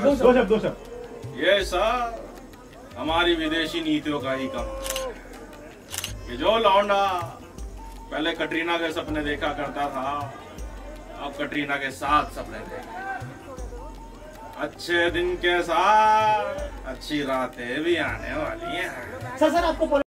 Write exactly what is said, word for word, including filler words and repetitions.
दो शब्द दो शब्द। ये सब हमारी विदेशी नीतियों का ही कम कि जो लौंडा पहले कटरीना के सपने देखा करता था, अब कटरीना के साथ सपने देखे। अच्छे दिन के साथ अच्छी रातें भी आने वाली हैं। सर सर आपको